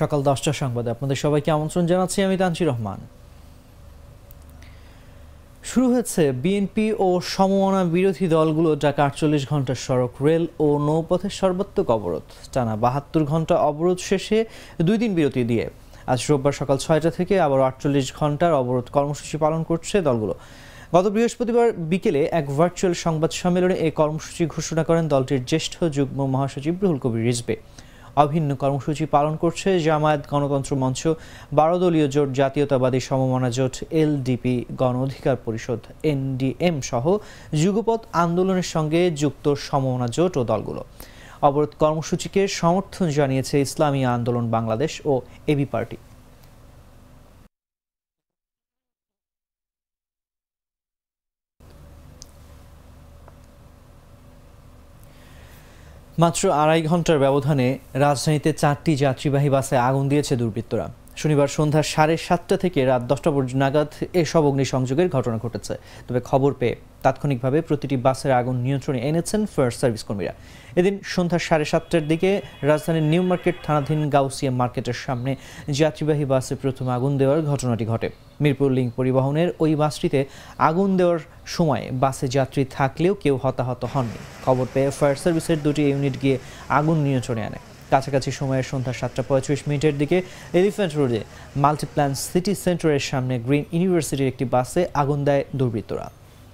সকাল 10টার সংবাদে আপনাদের সবাইকে আমন্ত্রণ জানাচ্ছি আমি তানজির রহমান। শুরু হয়েছে বিএনপি ও সমমনা বিরোধী দলগুলো ডাকা 48 ঘন্টার সড়ক, রেল ও নৌপথের সর্বাত্মক অবরোধ। টানা 72 ঘন্টা অবরোধ শেষে 2 দিন বিরতি দিয়ে আজ রোববার সকাল 6টা থেকে আবার 48 ঘন্টার অবরোধ কর্মসূচি পালন করছে দলগুলো। গত বৃহস্পতিবার বিকেলে এক ভার্চুয়াল সংবাদ সম্মেলনে এই কর্মসূচি ঘোষণা করেন দলটির জ্যেষ্ঠ যুগ্ম মহাসচিব রুহুল কবির রিজভী। অভিন্ন কর্মসূচি পালন করছে জামায়াত, গণতন্ত্র মঞ্চ, 12 দলীয় জোট, জাতীয়তাবাদী সমমনা জোট, এলডিপি, গণ অধিকার পরিষদ, এনডিএম সহ যুগপৎ আন্দোলনের সঙ্গে যুক্ত সমমনা জোট ও দলগুলো। অবরোধ কর্মসূচিকে সমর্থন জানিয়েছে ইসলামী আন্দোলন বাংলাদেশ ও এবি পার্টি। মাত্র 2.5 ঘন্টার ব্যবধানে রাজধানীতে 4টি যাত্রীবাহী বাসে আগুন দিয়েছে দুর্বৃত্তরা। শনিবার সন্ধ্যা 7:30 থেকে রাত 10টা নাগাদ এসব অগ্নিসংযোগের ঘটনা ঘটেছে। তবে খবর পেয়ে তাৎক্ষণিকভাবে প্রতিটি বাসের আগুন নিয়ন্ত্রণে এনেছেন ফায়ার সার্ভিস কর্মীরা। এদিন সন্ধ্যা 7:30টার দিকে রাজধানীর নিউ মার্কেট থানাধীন গাউসিয়া মার্কেটের সামনে যাত্রীবাহী বাসে প্রথম আগুন দেওয়ার ঘটনাটি ঘটে। মিরপুর লিংক পরিবহনের ওই বাসটিতে আগুন দেওয়ার সময় বাসে যাত্রী থাকলেও কেউ হতাহত হননি। খবর পেয়ে ফায়ার সার্ভিসের 2টি ইউনিট গিয়ে আগুন নিয়ন্ত্রণে আনে। কাছাকাছি সময়ে সন্ধ্যা 7:35 দিকে এলিফ্যান্ট রোডে মাল্টিপ্ল্যান সিটি সেন্টারের সামনে গ্রিন ইউনিভার্সিটির একটি বাসে আগুন দেয় দুর্বৃত্তরা।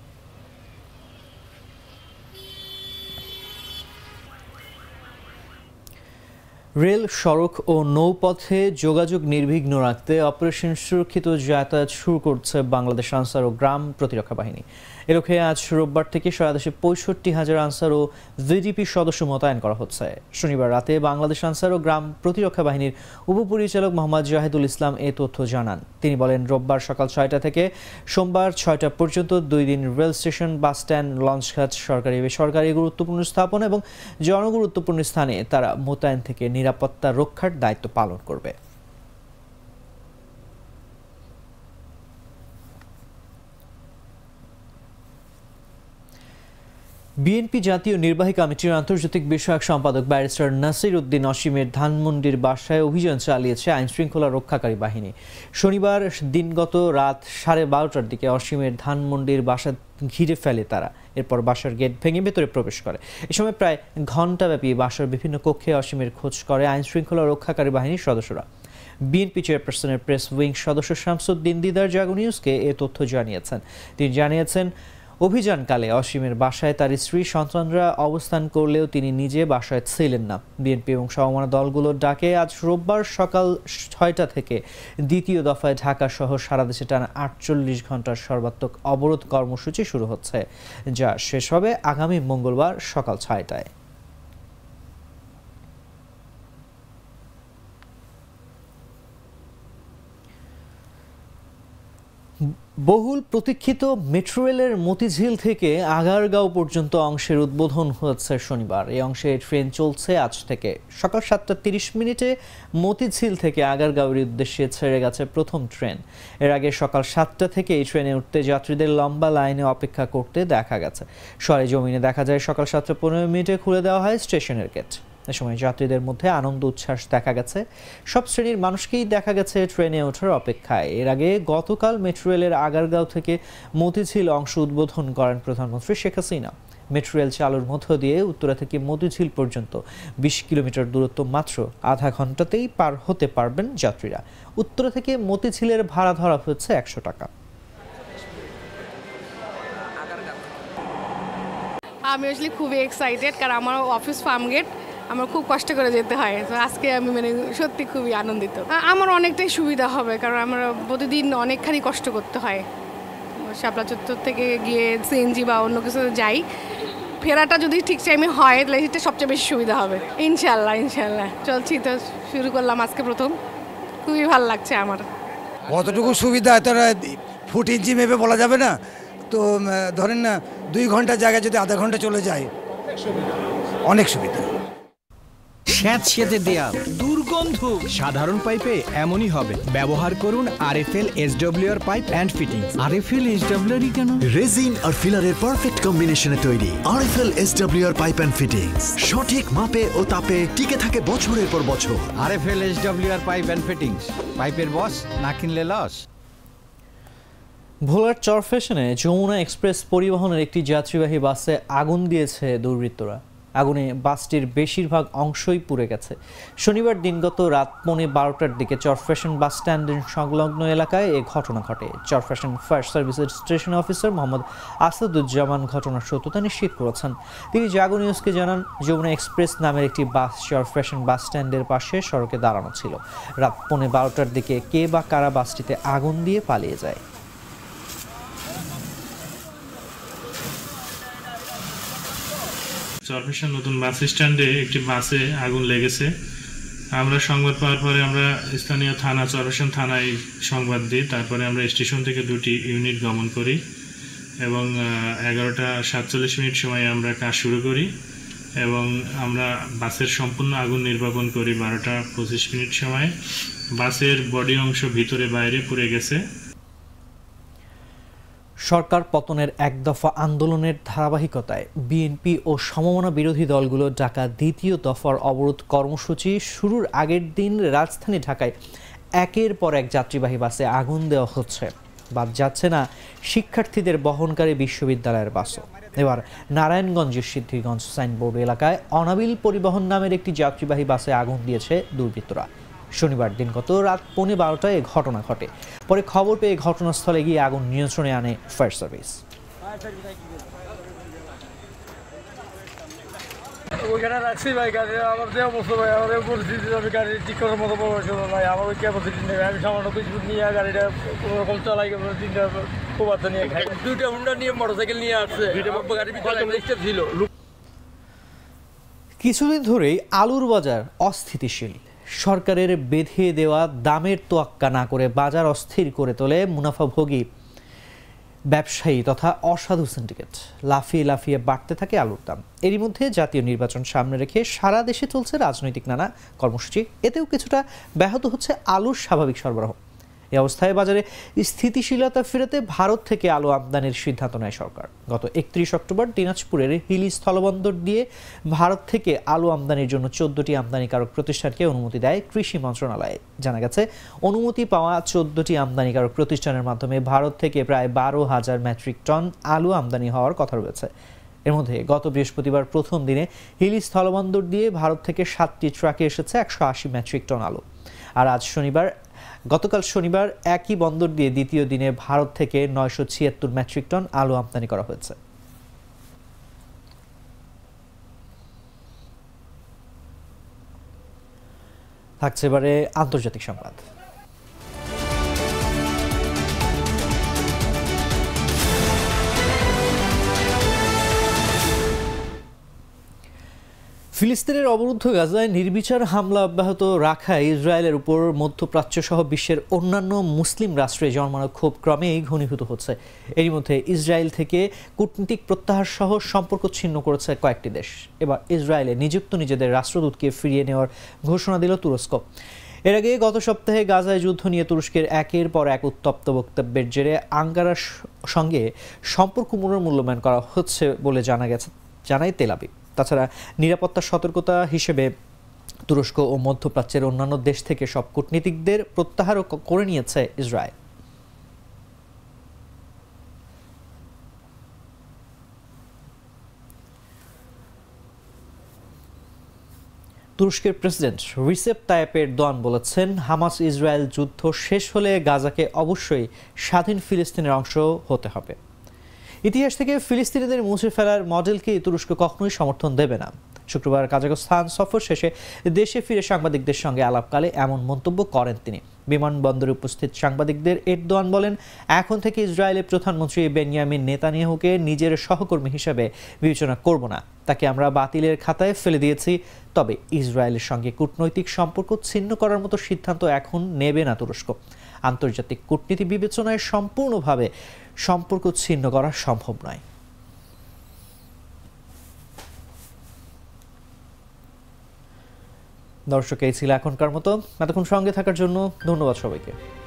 রেল, সড়ক ও নৌপথে যোগাযোগ নির্বিঘ্ন রাখতে অপারেশন সুরক্ষিত যাতায়াত শুরু করছে বাংলাদেশ আনসার ও গ্রাম প্রতিরক্ষা বাহিনী। এ লক্ষ্যে আজ রোববার থেকে সারা দেশে 65,000 আনসার ও ভিডিপি সদস্য মোতায়েন করা হচ্ছে। শনিবার রাতে বাংলাদেশ আনসার ও গ্রাম প্রতিরক্ষা বাহিনীর উপপরিচালক মোহাম্মদ জাহিদুল ইসলাম এ তথ্য জানান। তিনি বলেন, রোববার সকাল 6টা থেকে সোমবার 6টা পর্যন্ত 2 দিন রেল স্টেশন, বাস স্ট্যান্ড, লঞ্চঘাট, সরকারি বেসরকারি গুরুত্বপূর্ণ স্থাপনা এবং জনগুরুত্বপূর্ণ স্থানে তারা মোতায়েন থেকে নিরাপত্তা রক্ষার দায়িত্ব পালন করবে। বিএনপি জাতীয় নির্বাহী কমিটির আন্তর্জাতিক বিষয়ক সম্পাদক ব্যারিস্টার নাসির উদ্দিন অসীমের ধানমন্ডির বাসায় অভিযান চালিয়েছে আইনশৃঙ্খলা রক্ষাকারী বাহিনী। শনিবার দিনগত রাত 12:30টার দিকে অসীমের ধানমন্ডির বাসা ঘিরে ফেলে তারা। এরপর বাসার গেট ভেঙে ভেতরে প্রবেশ করে। এ সময় প্রায় ঘণ্টাব্যাপী বাসার বিভিন্ন কক্ষে অসীমের খোঁজ করে আইনশৃঙ্খলা রক্ষাকারী বাহিনীর সদস্যরা। বিএনপি চেয়ারপারসনের প্রেস উইং সদস্য শামসুদ্দিন দিদার জাগো নিউজকে এ তথ্য জানিয়েছেন। তিনি জানিয়েছেন, অভিযানকালে অসীমের বাসায় তার স্ত্রী, সন্তানরা অবস্থান করলেও তিনি নিজে বাসায় ছিলেন না। বিএনপি এবং সমমনা দলগুলোর ডাকে আজ রোববার সকাল 6টা থেকে দ্বিতীয় দফায় ঢাকা সহ সারা দেশে টানা 48 ঘন্টার সর্বাত্মক অবরোধ কর্মসূচি শুরু হচ্ছে, যা শেষ হবে আগামী মঙ্গলবার সকাল 6টায়। বহুল প্রতীক্ষিত মেট্রো রেলের মতিঝিল থেকে আগারগাঁও পর্যন্ত অংশের উদ্বোধন হয়েছে শনিবার। এই অংশে ট্রেন চলছে আজ থেকে। সকাল 7:30 মতিঝিল থেকে আগারগাঁওয়ের উদ্দেশ্যে ছেড়ে গেছে প্রথম ট্রেন। এর আগে সকাল 7টা থেকে এই ট্রেনে উঠতে যাত্রীদের লম্বা লাইনে অপেক্ষা করতে দেখা গেছে। সরেজমিনে দেখা যায় সকাল 7:15 খুলে দেওয়া হয় স্টেশনের গেট। এ সময় যাত্রীদের মধ্যে আনন্দ উচ্ছ্বাস দেখা গেছে। সব শ্রেণীর মানুষকেই দেখা গেছে ট্রেনে ওঠার অপেক্ষায়। এর আগে গতকাল মেট্রো রেলের আগারগাঁও থেকে মতিঝিল অংশ উদ্বোধন করেন প্রধানমন্ত্রী শেখ হাসিনা। মেট্রো রেল চালুর মধ্য দিয়ে উত্তরা থেকে মতিঝিল পর্যন্ত 20 কিলোমিটার দূরত্ব মাত্র আধা ঘন্টাতেই পার হতে পারবেন যাত্রীরা। উত্তরা থেকে মতিঝিলের ভাড়া ধরা হচ্ছে 100 টাকা। আমি আসলে খুবই এক্সাইটেড, কারণ আমার অফিস ফার্মগেট, আমার খুব কষ্ট করে যেতে হয়। তো আজকে আমি সত্যি খুবই আনন্দিত। আমার অনেকটাই সুবিধা হবে, কারণ আমরা প্রতিদিন অনেকখানি কষ্ট করতে হয়। শাপলা চত্বর থেকে গিয়ে সিএনজি বা অন্য কিছু যাই, ফেরাটা যদি ঠিক টাইমে হয় তাহলে সেটা সবচেয়ে বেশি সুবিধা হবে। ইনশাল্লাহ চলছি, তো শুরু করলাম আজকে প্রথম। খুবই ভালো লাগছে আমার। কতটুকু সুবিধা এতটা ফুট ইঞ্চি মেপে বলা যাবে না। তো ধরেন না 2 ঘন্টার জায়গায় যদি আধা ঘন্টা চলে যায়, অনেক সুবিধা। স্যাঁতসেঁতে দেয়াল, দুর্গম বন্ধু। সাধারণ পাইপে এমনই হবে। ব্যবহার করুন RFL SWR pipe and fittings. RFL SWR কেন? রেজিন আর ফিলারের পারফেক্ট কম্বিনেশনে তৈরি RFL SWR pipe and fittings সঠিক মাপে ও তাপে টিকে থাকে বছরের পর বছর। RFL SWR pipe and fittings, পাইপের বস, না কিনলে লস। ভোলার চরফ্যাশনে যমুনা এক্সপ্রেস পরিবহনের একটি যাত্রীবাহী বাসে আগুন দিয়েছে দুর্বৃত্তরা। আগুনে বাসটির বেশিরভাগ অংশই পুড়ে গেছে। শনিবার দিনগত রাত 12:15টার দিকে চরফ্যাশন বাস স্ট্যান্ডের সংলগ্ন এলাকায় এ ঘটনা ঘটে। চরফ্যাশন ফায়ার সার্ভিসের স্টেশন অফিসার মোহাম্মদ আসাদুজ্জামান ঘটনার সত্যতা নিশ্চিত করেছেন। তিনি জাগো নিউজকে জানান, যমুনা এক্সপ্রেস নামের একটি বাস চরফ্যাশন বাস স্ট্যান্ডের পাশে সড়কে দাঁড়ানো ছিল। রাত 12:15টার দিকে কে বা কারা বাসটিতে আগুন দিয়ে পালিয়ে যায়। চরফ্যাশন নতুন বাস স্ট্যান্ডে একটি বাসে আগুন লেগেছে। আমরা সংবাদ পাওয়ার পরে আমরা স্থানীয় থানা চরফ্যাশন থানায় সংবাদ দিই। তারপরে আমরা স্টেশন থেকে 2টি ইউনিট গমন করি এবং 11:47 সময় আমরা কাজ শুরু করি এবং আমরা বাসের সম্পূর্ণ আগুন নির্বাপন করি 12:25 সময়। বাসের বডি অংশ ভিতরে বাইরে পুড়ে গেছে। সরকার পতনের এক দফা আন্দোলনের ধারাবাহিকতায় বিএনপি ও সমমনা বিরোধী দলগুলো ডাকা দ্বিতীয় দফার অবরোধ কর্মসূচি শুরুর আগের দিন রাজধানী ঢাকায় একের পর এক যাত্রীবাহী বাসে আগুন দেওয়া হচ্ছে। বাদ যাচ্ছে না শিক্ষার্থীদের বহনকারী বিশ্ববিদ্যালয়ের বাসও। এবার নারায়ণগঞ্জের সিদ্ধিরগঞ্জ সাইনবোর্ড এলাকায় অনাবিল পরিবহন নামের একটি যাত্রীবাহী বাসে আগুন দিয়েছে দুর্বৃত্তরা। শনিবার দিনগত রাত 12:15টায় এ ঘটনা ঘটে। পরে খবর পেয়ে ঘটনাস্থলে গিয়ে আগুন নিয়ন্ত্রণে আনে ফায়ার সার্ভিস। ওইখানে রাখছি ভাই, গাড়ি আমার যে অবস্থা ভাই, আমাদের পরিস্থিতি আমি গাড়ি ঠিক করার মতো বয়স ভাই, আমার ওই ক্যাপাসিটি নেই। আমি সামান্য কিছু নিয়ে গাড়িটা কোনো রকম চালাই, 3টা খুব বাচ্চা নিয়ে খাই, 2টা হুন্ডা নিয়ে মোটরসাইকেল নিয়ে আসছে, গাড়ির ভিতরে ছিল। কিছুদিন ধরেই আলুর বাজার অস্থিতিশীল। সরকারের বেঁধে দেওয়া দামের তোয়াক্কা না করে বাজার অস্থির করে তোলে মুনাফাভোগী ব্যবসায়ী তথা অসাধু সিন্ডিকেট। লাফিয়ে লাফিয়ে বাড়তে থাকে আলুর দাম। এরই মধ্যে জাতীয় নির্বাচন সামনে রেখে সারা দেশে চলছে রাজনৈতিক নানা কর্মসূচি। এতেও কিছুটা ব্যাহত হচ্ছে আলুর স্বাভাবিক সরবরাহ। এই অবস্থায় বাজারে স্থিতিশীলতা ফেরাতে ভারত থেকে আলু আমদানির সিদ্ধান্ত নেয় সরকার। গত 31 অক্টোবর দিনাজপুরের হিলি স্থলবন্দর দিয়ে ভারত থেকে আলু আমদানির জন্য 14টি আমদানিকারক প্রতিষ্ঠানকে অনুমতি দেয় কৃষি মন্ত্রণালয়। জানা গেছে, অনুমতি পাওয়া 14টি আমদানিকারক প্রতিষ্ঠানের মাধ্যমে ভারত থেকে প্রায় 12,000 মেট্রিক টন আলু আমদানি হওয়ার কথা রয়েছে। এর মধ্যে গত বৃহস্পতিবার প্রথম দিনে হিলি স্থলবন্দর দিয়ে ভারত থেকে 7টি ট্রাকে এসেছে 180 মেট্রিক টন আলু। আর গতকাল শনিবার একই বন্দর দিয়ে দ্বিতীয় দিনে ভারত থেকে 976 মেট্রিক টন আলু আমদানি করা হয়েছে। থাকছে এবারে আন্তর্জাতিক সংবাদ। ফিলিস্তিনের অবরুদ্ধ গাজায় নির্বিচার হামলা অব্যাহত রাখায় ইসরায়েলের উপর মধ্যপ্রাচ্য সহ বিশ্বের অন্যান্য মুসলিম রাষ্ট্রে জন্মানো ক্ষোভ ক্রমেই ঘনীভূত হচ্ছে। এরই মধ্যে ইসরায়েল থেকে কূটনীতিক প্রত্যাহার সহ সম্পর্ক ছিন্ন করেছে কয়েকটি দেশ। এবার ইসরায়েলে নিযুক্ত নিজেদের রাষ্ট্রদূতকে ফিরিয়ে নেওয়ার ঘোষণা দিল তুরস্ক। এর আগে গত সপ্তাহে গাজায় যুদ্ধ নিয়ে তুরস্কের একের পর এক উত্তপ্ত বক্তব্যের জেরে আঙ্কারার সঙ্গে সম্পর্ক পুনর্মূল্যায়ন করা হচ্ছে বলে জানায় তেল আবিব। তাছাড়া নিরাপত্তা সতর্কতা হিসেবে তুরস্ক ও মধ্যপ্রাচ্যের অন্যান্য দেশ থেকে সব কূটনীতিকদের প্রত্যাহারও করে নিয়েছে ইসরায়েল। তুরস্কের প্রেসিডেন্ট রিসেপ তাইয়েপ এরদোয়ান বলেছেন, হামাস ইসরায়েল যুদ্ধ শেষ হলে গাজাকে অবশ্যই স্বাধীন ফিলিস্তিনের অংশ হতে হবে। ইতিহাস থেকে ফিলিস্তিনিদের মুছে ফেলার মডেলকে তুরস্ক কখনোই সমর্থন দেবে না। শুক্রবার কাজাখস্তান সফর শেষে দেশে ফিরে সাংবাদিকদের সঙ্গে আলাপকালে এমন মন্তব্য করেন তিনি। বিমানবন্দরে উপস্থিত সাংবাদিকদের এরদোয়ান বলেন, এখন থেকে ইসরায়েলের প্রধানমন্ত্রী বেনিয়ামিন নেতানিয়াহুকে নিজের সহকর্মী হিসেবে বিবেচনা করব না। তাকে আমরা বাতিলের খাতায় ফেলে দিয়েছি। তবে ইসরায়েলের সঙ্গে কূটনৈতিক সম্পর্ক ছিন্ন করার মতো সিদ্ধান্ত এখন নেবে না তুরস্ক। আন্তর্জাতিক কূটনীতি বিবেচনায় সম্পূর্ণভাবে সম্পর্ক ছিন্ন করা সম্ভব নয়। দর্শক, এই ছিল এখনকার মতো। এতক্ষণ সঙ্গে থাকার জন্য ধন্যবাদ সবাইকে।